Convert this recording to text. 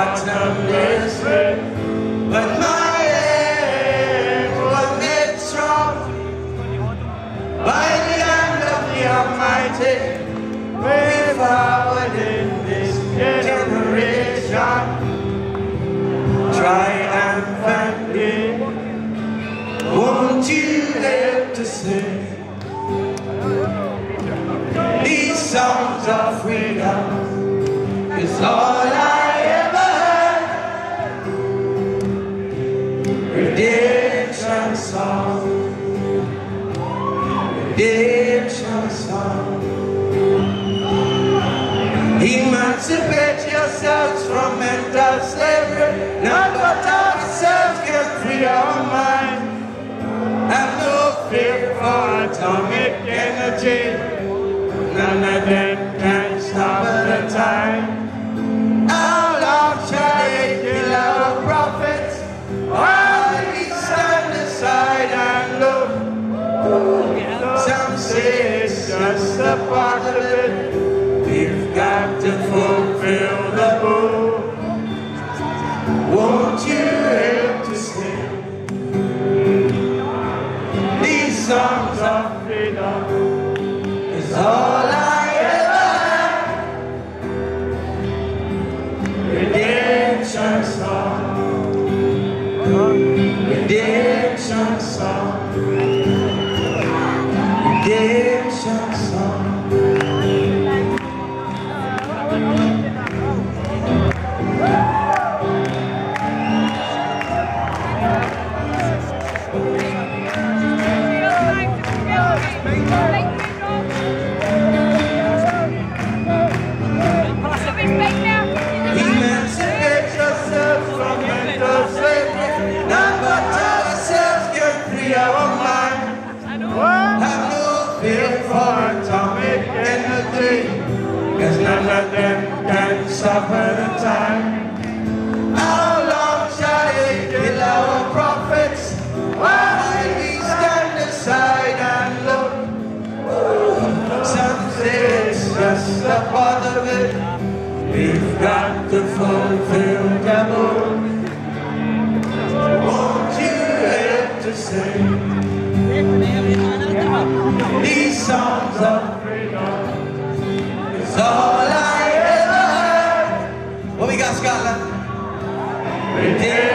bottomless pit. But my head was made strong by the hand of the Almighty. Way forward in this generation, triumphantly. Won't you help to sing these songs of freedom? Is all I ever heard. Redemption song, redemption song. Emancipate yourselves from mental slavery. None but ourselves can free our mind. Have no fear for atomic energy. None of them can stop the time. How long shall they kill our prophets while we stand aside and look? Some say it's just a part of it. We've got to fulfill the book. Won't you help to sing these songs of freedom? Is all I ever had. Redemption song, redemption song, redemption song. Emancipate yourselves from mental slavery. None but ourselves can free our mind. Have no fear for atomic energy, 'cause none of them can suffer the time. How long shall they kill our prophets while we stand aside and look? Some say it's just a part of it. We've got to fulfill the book. Won't you help to sing these songs of freedom? It's all I ever heard. What we got, Scotland?